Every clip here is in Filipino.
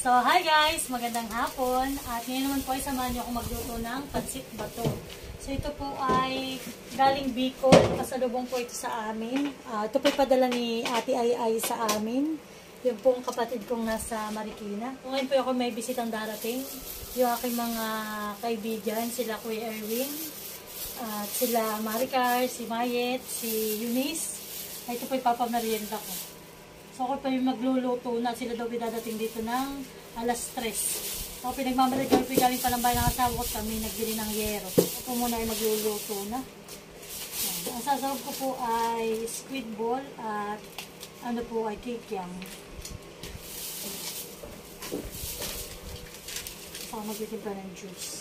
So, hi guys! Magandang hapon. At ngayon naman po ay samahan niyo ako magluto ng pansit bato. So, ito po ay galing Bicol. Pasalubong po ito sa amin. Ito po ay padala ni Ate Ay sa amin. Yung pong kapatid kong nasa Marikina. Ngayon po ako may bisitang darating. Yung aking mga kaibigan, sila Kuya Erwin, at sila Maricar, si Mayet, si Eunice. Ay, ito po ay papamerienda ko. So, ako pa yung magluluto na. Sila daw dadating dito ng alas 3. So, pinagmamalig kami po galing palambay ng asawa ko kami. Nagbili ng yero. Ako muna ay magluluto na. Ang sasawag ko po ay squid ball at ano po ay kikiam. So, magtitimpla ng juice.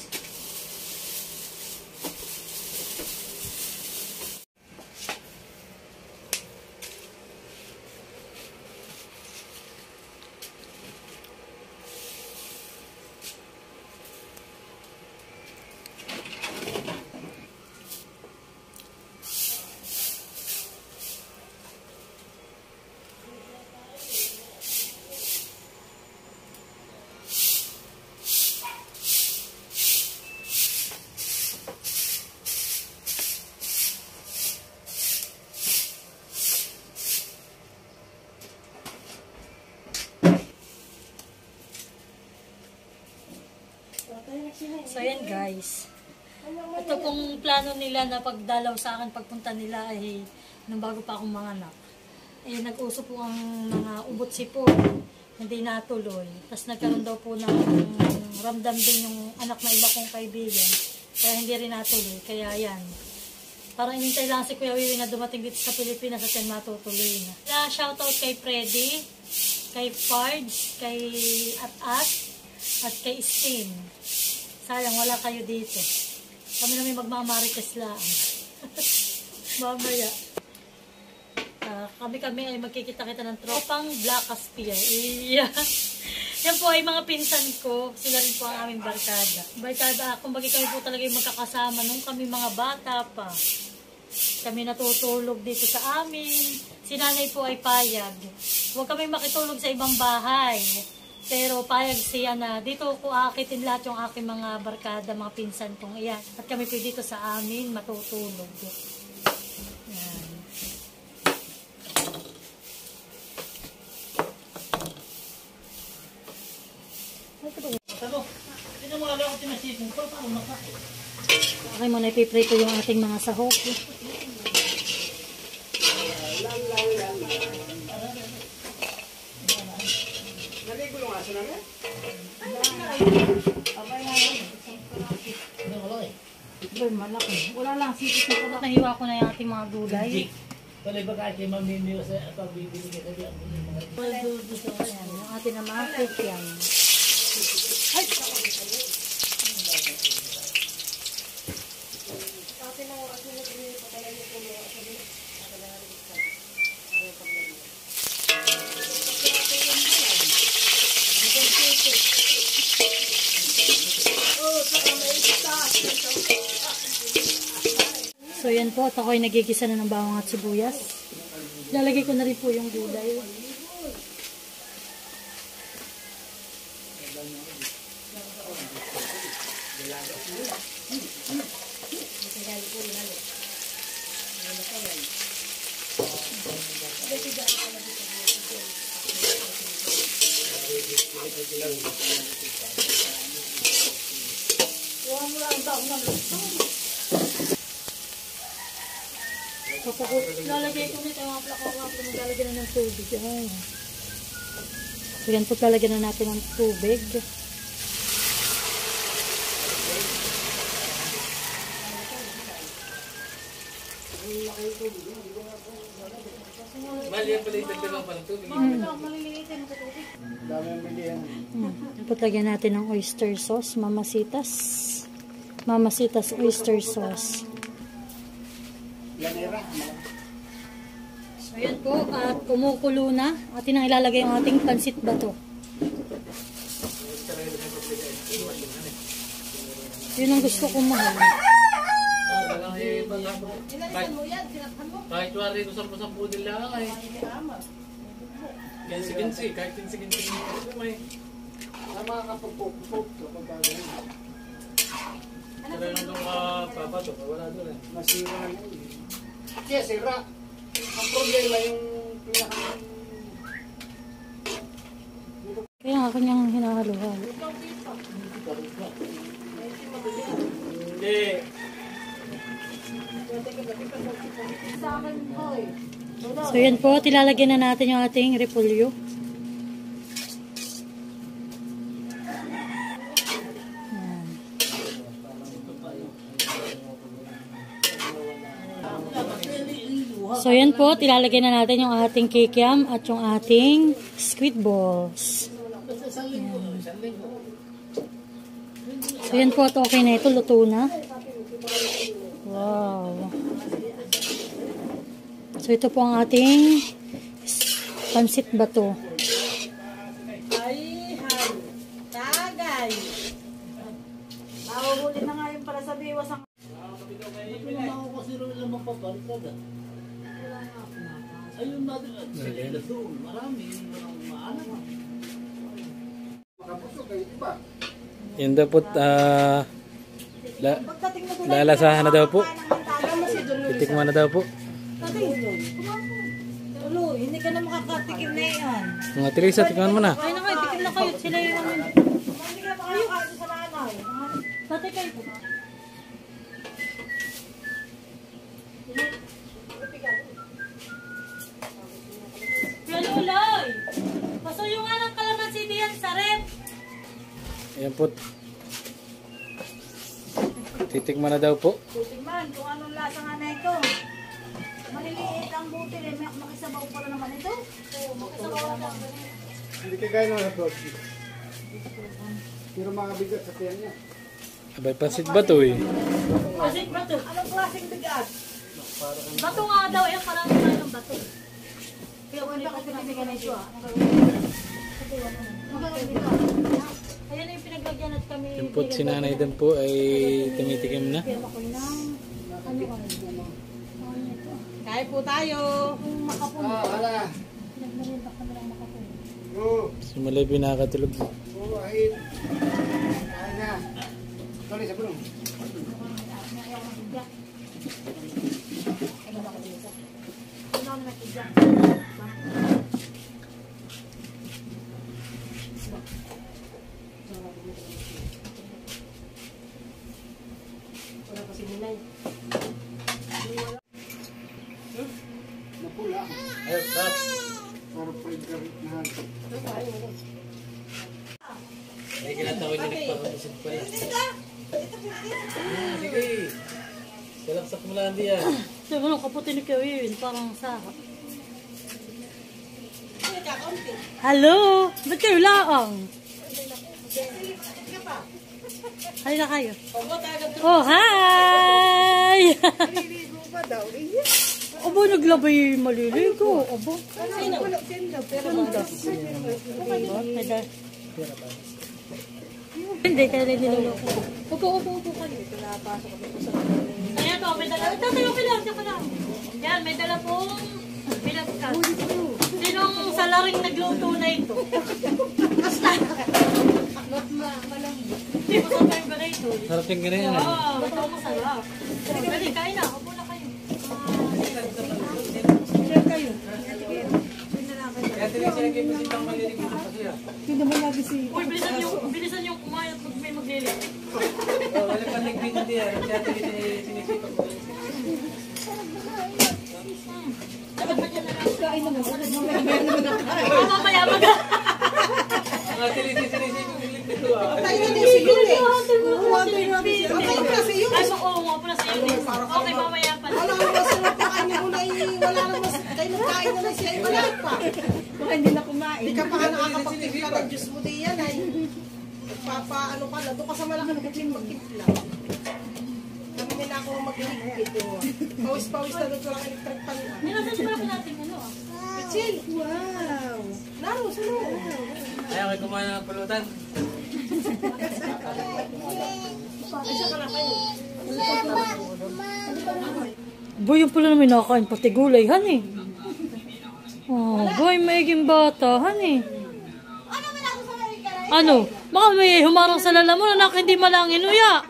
So, yan guys. Ito pong plano nila na pagdalaw sa akin, pagpunta nila ay nung bago pa akong manganak. Eh, nag-uso po ang mga ubot sipon. Hindi natuloy. Tapos nagkaroon daw po ng ramdam din yung anak na iba kong kaibigan. Kaya hindi rin natuloy. Kaya yan. Parang inintay lang si Kuya Wiwi na dumating dito sa Pilipinas at yan matutuloy na. Shoutout kay Freddy, kay Pards, kay At, at kay Steam. Sayang, wala kayo dito. Kami namin magmamarites lang. Mamaya. Kami ay magkikita-kita ng tropang Black Aspire. Yeah. Yan po ay mga pinsan ko. Sila rin po ang aming barkada. Kumbaga kami po talaga yung magkakasama nung kami mga bata pa. Kami natutulog dito sa amin. Si nanay po ay payag. Huwag kami makitulog sa ibang bahay. Pero payag siya na dito ko akitin lahat yung aking mga barkada, mga pinsan kong iyan. At kami po dito sa amin matutulog. Yan. Okay, muna ipiprito yung ating mga sahog. Malaki. Wala lang, sipit na pala. Nahiwa ko na yung ating mga gulay. Pwede ba kahit yung mamimili sa pagbibili ka sabi ang mga yung ating na mga cake yan. Ay! So yan po, at ako ay nagigisa na ng bawang at sibuyas. Lalagay ko na rin po yung gulay. Lalagay ko nito mga plakawa kung maglalagyan na ng tubig. Ay. So yan po, lalagyan na natin ng tubig. mali pala itagdagan pa ng tubig. Maliliitin ang tubig. Yan po, lagyan natin ng oyster sauce, Mamasitas. Mamasitas oyster sauce. So yan po, at kumukulo na. Atin ang ilalagay ang ating pansit bato. Yun ang gusto kong mahal. Kahit wari ko 10 nila ay. Kinsi-kinsi, kahit kinsi-kinsi may. makakapagpupupop kapag gagawin. Wala nang itong papatok. Wala doon eh. Masira na yun. Kaya sira. Ang problema yung pinaka... Kaya nga kanyang hinahalo-halo. Hindi. So yan po, tilalagyan na natin yung ating repolyo. Yan. So yan po, tilalagyan na natin yung ating kikiam at yung ating squid balls. So yan po at okay na ito, luto na. Wow. So ito po ang ating pansit bato. Ay, hay. Tagay. Mahuhuli na nga yung para sa biwas ang... Hindi ako kasi rin lang mapapalitan ah. Ayun natin. Sila doon. Marami. Maalam. Makapusok kayo, diba? Yun daw po, lalasahan na daw po. Titikman na daw po. Tulo, hindi ka na makakatikim na yan. Mga Teresa, tikman mo na. Ay naman, tikim na kayo. Sila yung Hindi ka makakakain sa nanay. tatay kayo po. Yan ulay. Pasuyo nga ng kalamansi diyan sa rep. Ayan po. Titikman na daw po. Tutigman kung anong lasa nga na ito. Maliliit ang butil eh. Makisabaw pa naman ito. Oo, makisabaw naman. Hindi ka gaya ng hotdog. Pero makabigat sa tiyan niya. Abay, pansit ba to eh? Pasig bato. Anong klaseng bigat? Bato nga daw. Ayan, parang naman ng bato. Kaya kung bakit pinibigyan na ito ah. Ayan na yung pinaglagyan at kami. Yung po si Nanay Dan po ay tumitikim na. Ako ng ano. Kaya po tayo. Yung makapon. Hala. Nagmerinda kami ng makapon. Oo. Si Malay pinakatulog. Oo, ahit. Kain na. Tuloy sa bulong. Napula. Ayun, stop. Para pag-garit na. Hindi kinatawag niya nagpapasip pala. Sige. Salaksak mo lang diyan. So, ano, kaputi ni Kewin. Parang sarap. Hello! Ba't kayo laang? Halina kayo. Oh, hi! Aba, naglabay maliligo. Aba. Ganda. Hindi, kaya rin niloloko. Upo kayo. Ayan po, may dala. Tatayo ka lang. Yan, may dala pong bilagkas. Sinong salaring nagluto na ito? Basta. Hindi, masarap pa yung ganito. Sarap yung ganyan. Wow, ito masarap. Dali, kain na. Upo na kayo. Share kayo. Kaya Teresa, naging masitang malilig ito kasi ah. Hindi naman lagi si... Uy, bilisan yung kumain at pag may maglilig. Wala pa nag-green diyan. Kaya Teresa sinisipak ko. Dapat ba dyan na lang? Kain naman. Oh, mamaya mag... Mga Teresa sinisipak ko ito ah. Tayo na din siguro eh. Okay kasi yun. Ay, oo, nga pala sa iyo. Okay, mamaya pa. Wala naman masarap na kain mo na wala naman kayo nagkain naman siya wala pa. Baka hindi na kumain. Hindi ka pa nga nakakapagtimpla ng juice mo din yan ay. Ano ka na, doon ka sa malaki magtimpla. Kami nila ako mag-ligpit. Pawis-pawis na doon ko lang electric pan. Nilasan pa lang natin ano ah. Pichil! Wow! Naro, sino? Ayaw, may kumain ng pulutan. Isa ka na kayo. Boy, yung pala namin nakakain pati gulay, han eh. Oh, boy, maiging bata, han eh. Ano man ako sa Amerika na Ano? Baka may humarang sa lalamunan, anak, hindi malangin, uya.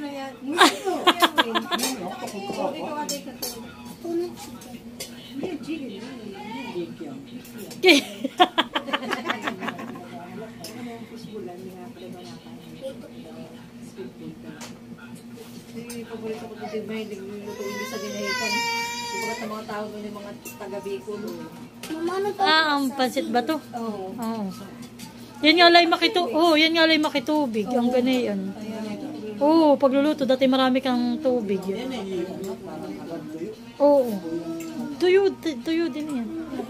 Paborito ko dito ba hindi luto hindi sa dinahitan. Siguro sa mga tao doon yung mga taga-Bicol. Ang pansit ba to? Oo. Oo. Yan nga lay yan nga lay makitubig. Ang ganayan. Oo, pagluluto dati marami kang tubig. Oo. Tuyo din yan.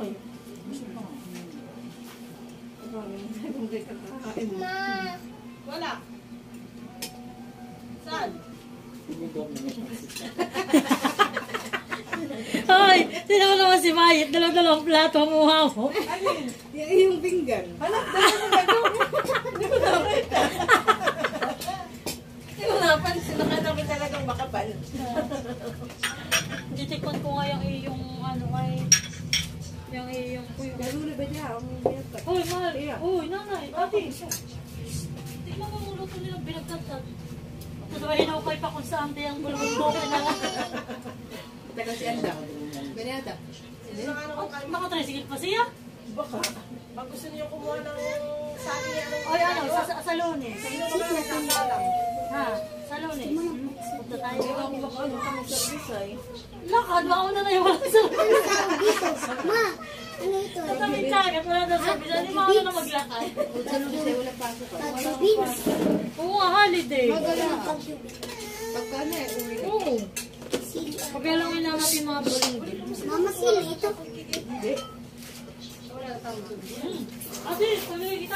Wala. Saan? Ay, sino mo naman si Mayit? Dalawang plato ang muha mo. Yung pinggan. Hala, hindi ko nakita. Hindi ko napansin. Nakanapin talagang makapal. Titikman ko nga yung iyong ano ay yung iyong kuyo. Galulo ba niya? Uy, mahal. Uy, nanay. Ate. Tingnan mo ang luto nilang binagtatag. Tatawahin ako kay pa kung saan tayang bulbul na lang. Taga si Anda. Beneta. Makatrisigil pa siya? Baka. Pag gusto niyo kumuha ng sali niya. Oy, ano? Sa Lunes. Ha? Sa Lunes. Punta tayo. Ano ka mag-service ay? Lakad, mauna na yung walang service. Ma, ano ito? Tatamig kagat, wala daw service. Hindi mauna na maglakad. Sa Lunes ay wala pasok. Beans. Oo nga, holiday. Pagkano eh, uwi. Oo. Paglalawin lang natin mga bulinggit. Mama, sili ito. Ate, pamili kita.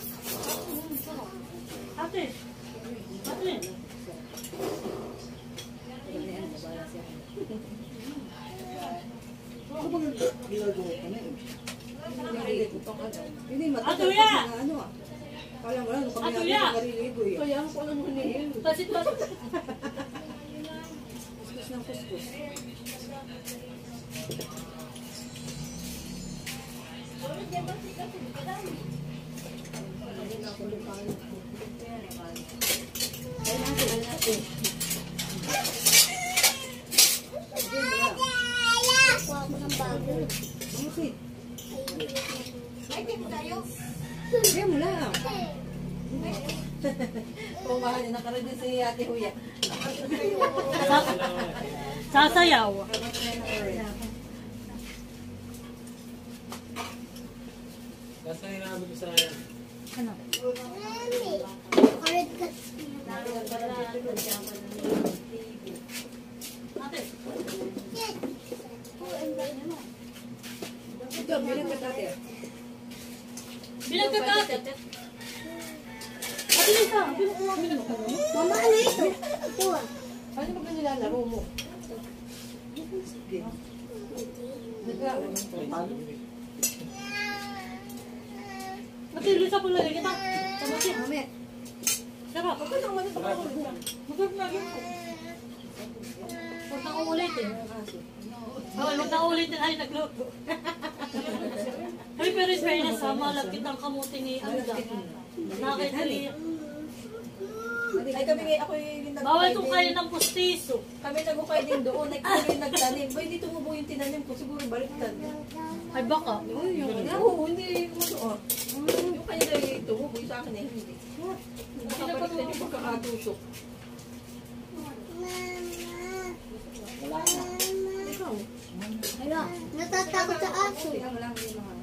Ate. Ate. Hindi, Ato ya! ano ah. Kala mo lang, kami Ato natin ya! sa Mariligo eh. Kaya ako lang hunihin. Pasit. Kuskus ng kuskus. Kuha ko ng bago. Bakit? Ay, di mo tayo. Kaya mo lang. Pumahan na karoon din si Ate Huya. Sasayaw. Basta yung nabot ko sa kanya. Ano? Karet ka. Ate. Ito, bilang ka tate. Bilang ka ate. Ate Lisa, Mama, ano ito? Ito ah. Ano ba nilalaro mo? Ate Lisa, pulagay kita. Sama siya. Mamaya. Sarap. Ako lang man ito. Masarap na yun. Huwag na uulitin. Huwag na uulitin. Ay, nagluto. Ay, pero is fairness ha, malapit ang kamuti ni Anda. Nakakita. Ay kami ngayon, ako yung Bawal kung kayo ng pustiso. Kami nagukay din doon, kami yung nagtanim. Ba, hindi tumubo yung tinanim ko, siguro baliktad. Ay, baka. Uy, yung oo, hindi kumuto. Yung kanya na yung tumubo, yung sa akin eh, hindi. Hindi ka baliktad yung pagkakatusok. Ikaw. Hala, natatakot sa aso. Tingnan mo lang yung mga.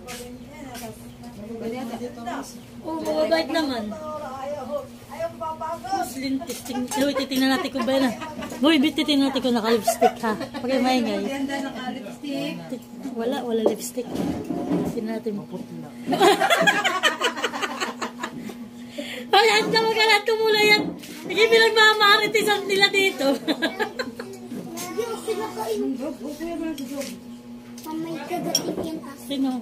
Banata. Oo, mababait naman. Muslim testing. Uy, titingnan natin kung ba yan. Uy, titingnan natin kung naka-lipstick ha. Pag maingay. Ganda naka-lipstick. Wala lipstick. Titingnan natin. Ay, ang tawag ka lahat kumula yan. Hindi pinagmamaritisan nila dito. Diyos, sinakain. Mamay kagatin yan aso. Sino?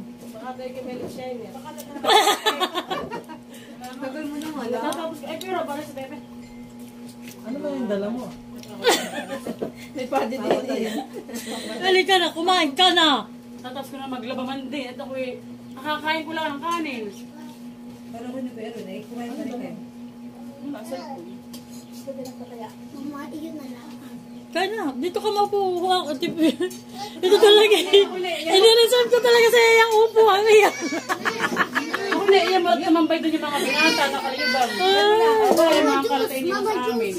Tagal mo naman. Ay, pero para sa bebe. Ano ba yung dala mo? May padi dito yan. Halika na, kumain ka na. Tapos ko na maglabaman din. At ako'y nakakain ko lang ng kanin. Mama, iyon na lang. Kaya na, dito ka maupo. Ito talaga eh. Inireserve ko talaga sa iyang upo. Ano yan? Kung na iya magkamambay doon yung mga binata na kalibang. Aba, yung mga kalatay dito sa amin.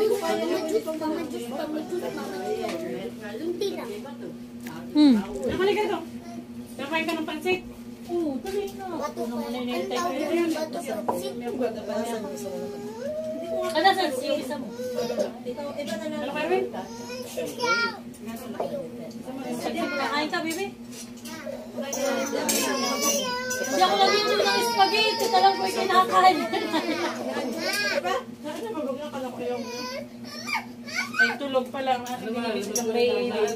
Lunti lang. Nakalika ito. Kakain ka ng pansit. Oo, tuloy na. Bato pa. Ang tawag ng bato sa sit. Ano saan? Yung isa mo. Ano kayo, Win? Nakain ka, baby? Hindi ako nabili ng spaghetti. Talang ko yung kinakain. Ay, tulog pa lang. Ang baby.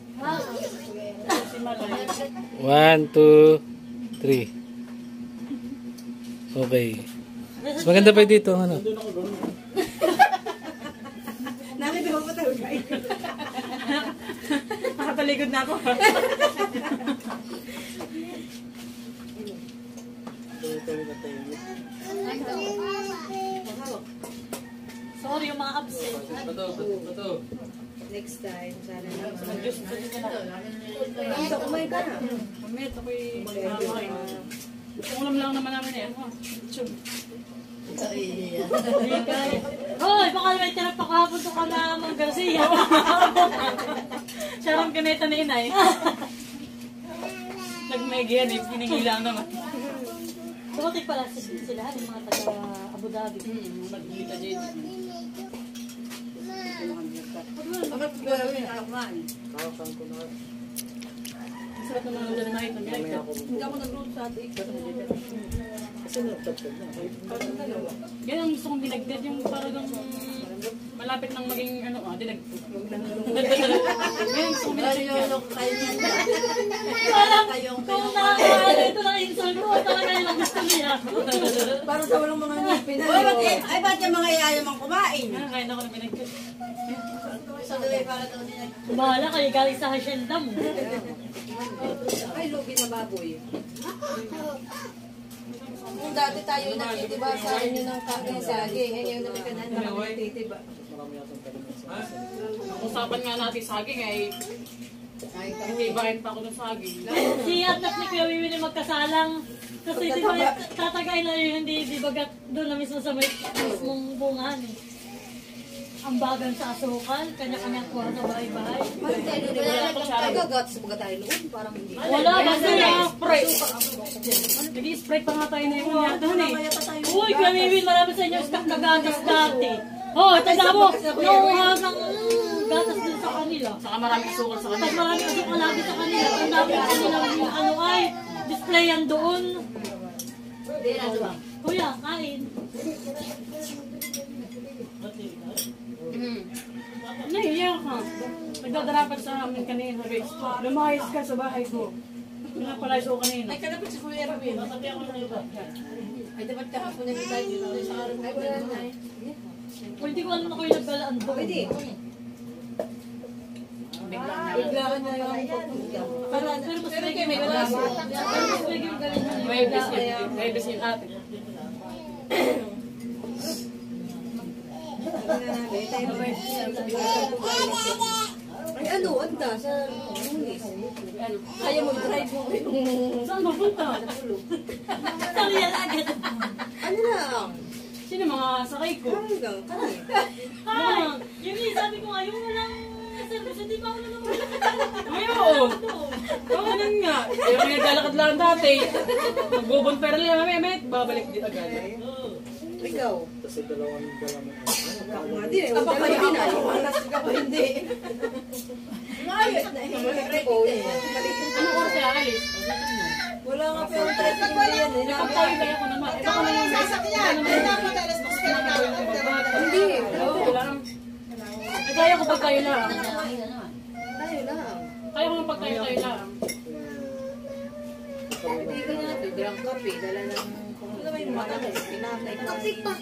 Si Malay. 1, 2, 3. Okay. Mas maganda pa dito, ano? Nakataligod na ako. Sorry, yung mga absent. Next time, sana naman. Mamit, ako'y makakain. Ulam lang naman namin eh. Hoy, baka may tirap pa kahapon to ka na Mang Garcia. Siya rin kinita ni inay. Nagmegian eh, piningilang naman. Dumating pala sila, yung mga taga Abu Dhabi. Nagkita dyan. Sarap naman ang dala na ito. Hindi ako nag-road sa atin. Yan ang gusto kong dinagdad, yung parang malapit nang maging ano, dinagdad. Yan ang gusto kong dinagdad. Parang kung nakakaano ito ng insult mo, talaga yung gusto niya. Para sa walang mga ngipin. Ay, ba't yung mga yayamang kumain? Kain ako ng binagdad. Sa duwi para daw nila. Bahala kayo galing sa hacienda mo. Ay, lugi na baboy. Kung dati tayo nagtitiba sa inyo ng saging, ngayon naman ka na nakatitiba. Usapan nga natin saging ay hindi bakit pa ako ng saging. Si Atlas ni Kuya Wiwi na magkasalang. Kasi di ba tatagay na yun, hindi di bagat doon na mismo sa may mismong bungan eh. Ang bagan sa asukal, kanya-kanya kuha sa bahay-bahay. Nagagat sa mga tayo noon, parang hindi. Wala, basta Spray. Nag-spray pa nga tayo na yung mga doon eh. Uy, Kuya Wiwi, marami sa inyo stock na gatas dati. Oh, tanda mo, nauuha ng gatas din sa kanila. Saka maraming sukal sa Tapos kanila. marami asukal lagi sa kanila. Ang dami sa kanila yung ano ay, display yan doon. Kuya, kain. Nahiya ka. Nagdadarapan sa amin kanina. Lumayas ka sa bahay ko. Pinapalayas ko kanina. Ay, kalapit si Kuya Rabin. Ay, dapat kahapon na tayo dito sa araw. Ay, wala na eh. Pwede ko alam na kayo naggalaan doon. Pwede. Biglaan na yung pupunta. Pero mas may wala. Pero mas may yung galing na May biscuit. May biscuit ate. Ay, ano, anda sa lunis. Kaya mo drive mo. Saan mapunta? Sorry yan agad. Ano lang? Sino mga sakay ko? Hanggang kami. Hi! Yung sabi ko nga, yung walang service, hindi ba ako naman Ngayon! Oo, ganun nga. Eh, may naglalakad lang dati. Magbubunper lang namin, babalik din agad. Ikaw. Kasi dalawang Ako nga din eh. Kapag pa hindi na. Alas ka pa hindi. Ayos na eh. Anong oras kaya alis? Wala nga pa yung traffic hindi yan eh. Kapag tayo kaya ko naman. Ito ko na yung Sasakyan. Ay, dapat alas mas Hindi. Wala naman. Eh, kaya ko pag tayo lang. Tayo lang. Kaya ko pag tayo lang. Hindi ka na. Dalang kape. Dala ng ano ba yung mga pinatay. Kape pa.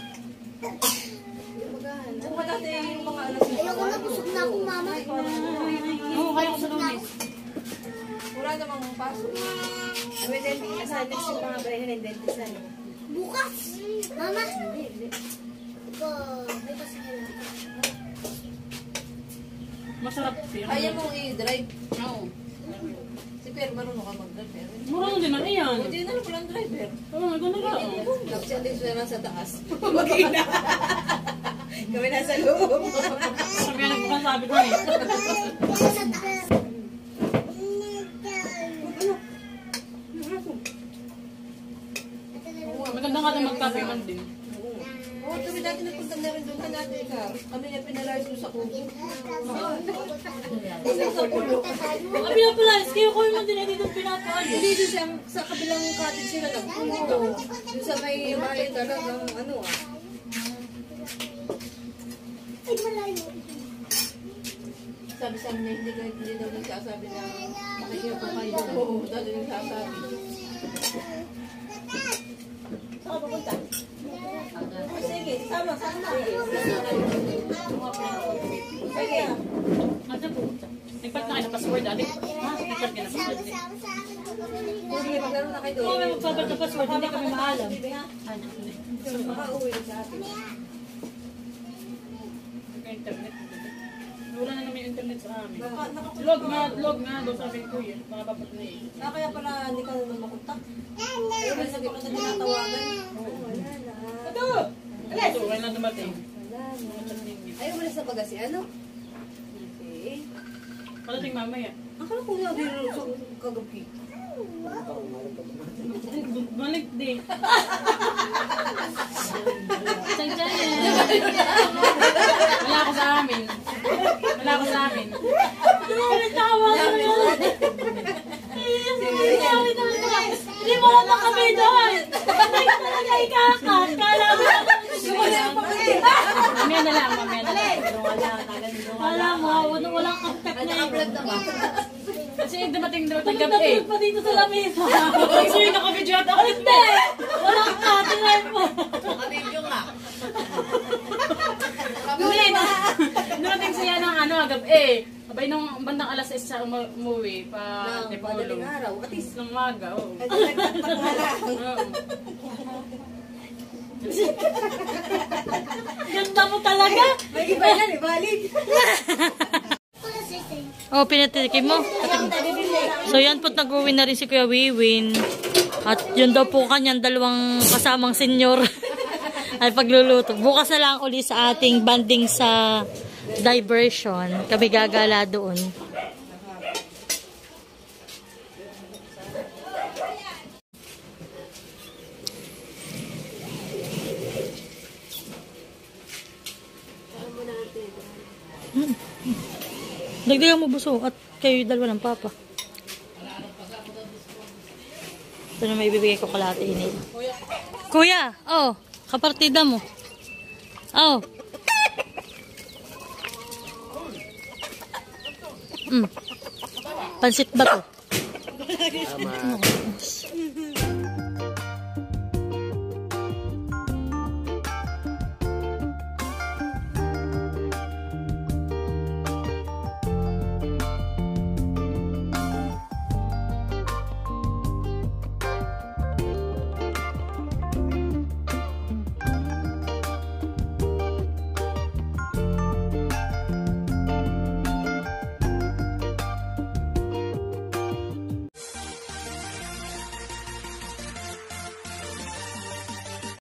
Kung madati yung mga alas Ayoko na, busog na ako, mama. Oo, kaya ko sa lunes. wala namang pasok. May dentist. Sa next yung mga bayan ng dentist. Bukas. Mama. Bukas na lang. Masarap siya. Kaya mong i-drive. Oo. Si Per, marunong ka mag-drive. Murang din na iyan. Hindi na lang palang driver. Oo, gano'n ka. Tapos yan din sila sa taas. Mag-ina. Kami nasa loob. Sabi na po sabi ko eh. Maganda nga na mag-cafe man din. Oo, kami dati nagpunta na rin doon ka natin ka. Kami na pinalayos doon sa kubo. Abi na pala, kayo ko yung din dito pinapaan. Hindi doon sa kabilang cottage sila nagpunto. Doon sa may bahay talagang ano ah. Ay, malayo. Sabi sa amin hindi daw nagsasabi na makikita ko kayo. Oo, dati nagsasabi. Saan ka pupunta? Sige, sama. Sige. Ano po? Nagpat na kayo ng password dati? Ha? Nagpat ka na password dati? Sige, maglaro na kayo Kung doon. may magpapat na password, hindi kami maalam. Ano? Makauwi na sa atin. Internet. Wala na naman yung internet sa amin. Log nga. Doon sabi ko yun. Mga papat na eh. Kaya pala hindi ka naman makontak. Ayaw ba sabi ko na tinatawagan? Ito! Wala na dumating. Ayaw mo na sa pagasi, ano? Okay. Palating mamaya. Akala ko na din sa kagabi. Balik din. Wala ako sa amin. Tawa ko yun. Hindi mo lang kami doon. Hindi ka talaga ikakat. Kala mo Mamaya na lang. Wala mo, walang contact na yun. Vlog na ba? Kasi dumating daw ng gabi eh. Nagdadulog pa dito sa lamesa. Kasi yung nakabidyo at ako. Hindi! Walang cut. Tingnan mo. Nakabidyo nga. Hindi na. Dumating siya ng gabi eh. Abay nung bandang alas 6 siya umuwi pa Depolo. Madaling araw. At least, Nung maga, oo. kasi nagtatak na lang. Oo. Ganda mo talaga. May iba yan, ibalik. Oh, pinatikim mo. So yan po't nag-uwi na rin si Kuya Wiwin. At yun daw po kanyang dalawang kasamang senyor ay pagluluto. Bukas na lang uli sa ating banding sa diversion. Kami gagala doon. Dagdagan mo buso at kayo dalawa ng papa. Ito na may bibigay ko kalahati init. Kuya, oh, kapartida mo. Oh. Pansit ba to? Tama.